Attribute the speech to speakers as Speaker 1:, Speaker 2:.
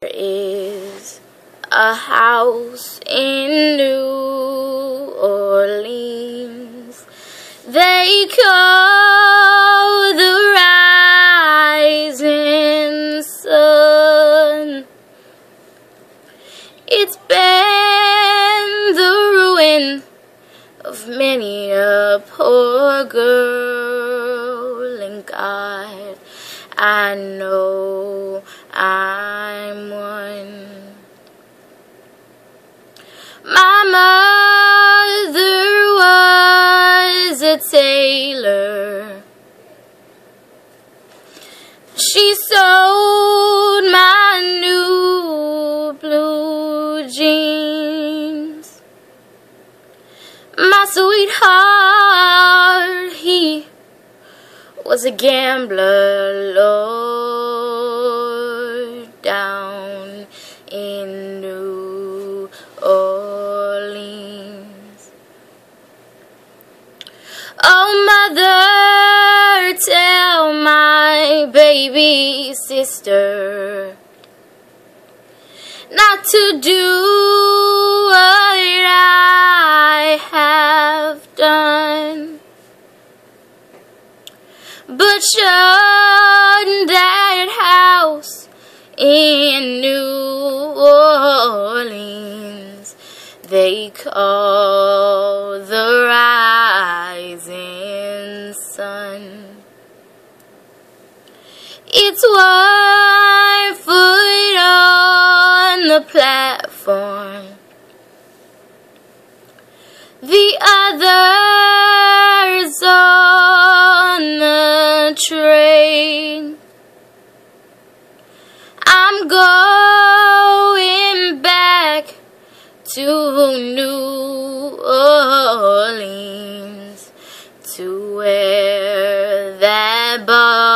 Speaker 1: There is a house in New Orleans they call the Rising Sun. It's been the ruin of many a poor girl, and God, I know I'm one. My mother was a tailor. She sewed my new blue jeans. My sweetheart, he was a gambler, Lord, down in New Orleans. Oh, mother, tell my baby sister not to do what I have done, but shun that house in New Orleans they call the Rising Sun. It's 1 foot on the platform, the other's on the train. I'm going back to New Orleans, to where that bar